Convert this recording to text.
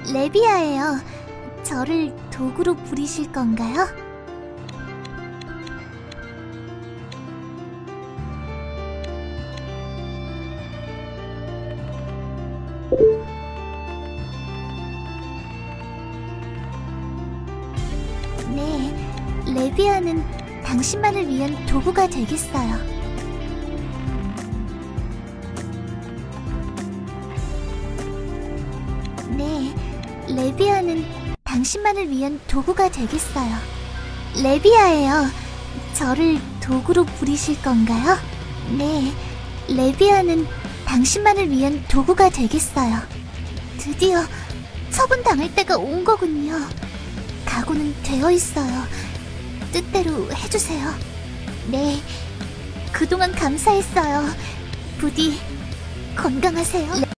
레비아예요. 저를 도구로 부리실 건가요? 네, 레비아는 당신만을 위한 도구가 되겠어요. 네, 레비아는 당신만을 위한 도구가 되겠어요. 레비아예요. 저를 도구로 부리실 건가요? 네, 레비아는 당신만을 위한 도구가 되겠어요. 드디어 처분당할 때가 온 거군요. 각오는 되어 있어요. 뜻대로 해주세요. 네, 그동안 감사했어요. 부디 건강하세요.